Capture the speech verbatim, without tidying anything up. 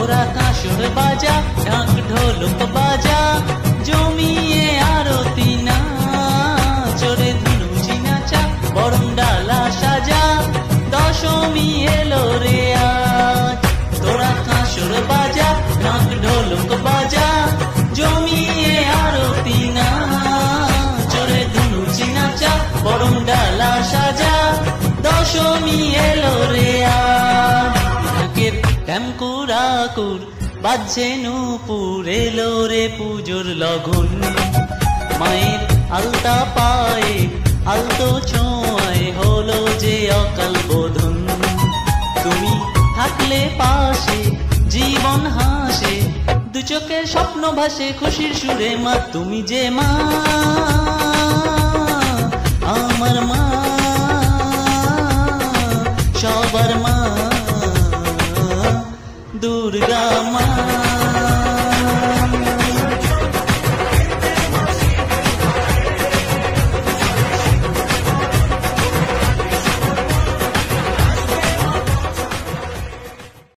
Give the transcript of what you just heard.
তোরা কাঁসর বাজা ঢাক ঢোলক বাজা জমিয়ে আরতি না চড়ে ধুনুচি নাচা বরণ ডালা সাজা দশমী এলো রে আজ। তোরা কাঁসর বাজা ঢাক ঢোলক বাজা জমিয়ে আরতি না চড়ে ধুনুচি নাচা বরণ ডালা সাজা দশমী এলো রে আজ। ঢাকের ট্যামকুরাকুর বাজছে নূপুর এলো রে পুজোর লগন মায়ের আলতা পায়ে আলতো ছোঁয়ায় হলো যে অকাল বোধন। তুমি থাকলে পাশে জীবন হাসে দু চোখের স্বপ্ন ভাসে খুশির সুরে মা তুমি যে মা আমার মা সবার মা দুর্গা মা।